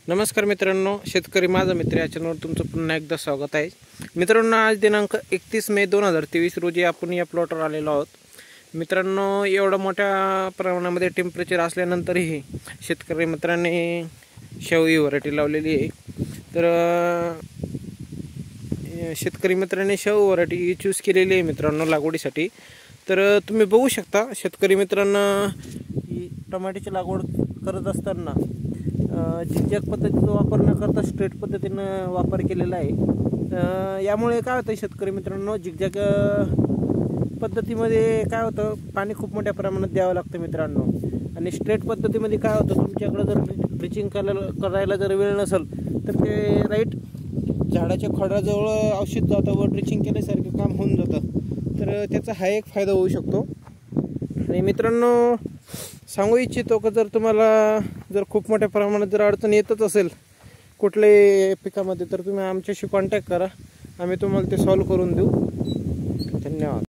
नमस्कार मित्रांनो, शेतकरी माझा मित्र या चॅनलवर तुमचं पुन्हा एकदा स्वागत आहे। मित्रांनो, आज दिनांक 31 मे 2023 रोजी आपण या प्लॉटवर आलेलो आहोत। मित्रांनो, एवढा मोठ्या प्रमाणामध्ये टेम्परेचर असल्यानंतरही शेतकरी मित्रांनी शेवई व्हरायटी लावलेली आहे। तर शेतकरी मित्रांनी शेवई व्हरायटी चूज केलेली आहे मित्रांनो लागवडीसाठी। तर तुम्ही बघू शकता, शेतकरी मित्रांना ही टमाट्याची लागवड करत असताना झिगझॅग पद्धतीचा वापर न करता स्ट्रेट पद्धतीनं वापर केलेला आहे। यामुळे काय होतं शेतकरी मित्रांनो, झिगझॅग पद्धतीमध्ये काय होतं, पाणी खूप मोठ्या प्रमाणात द्यावं लागतं मित्रांनो। आणि स्ट्रेट पद्धतीमध्ये काय होतं, तुमच्याकडे जर ड्रिचिंग करायला जर वेळ नसेल तर ते राईट झाडाच्या खोडाजवळ औषध जातं व ड्रिचिंग केल्यासारखं काम होऊन जातं। तर त्याचा हा एक फायदा होऊ शकतो। आणि मित्रांनो, सांगू इच्छितो की जर तुम्हाला जर खूप मोठ्या प्रमाणात जर अडचण येतच असेल कुठल्याही पिकामध्ये, तर तुम्ही आमच्याशी कॉन्टॅक्ट करा, आम्ही तुम्हाला ते सॉल्व्ह करून देऊ। धन्यवाद।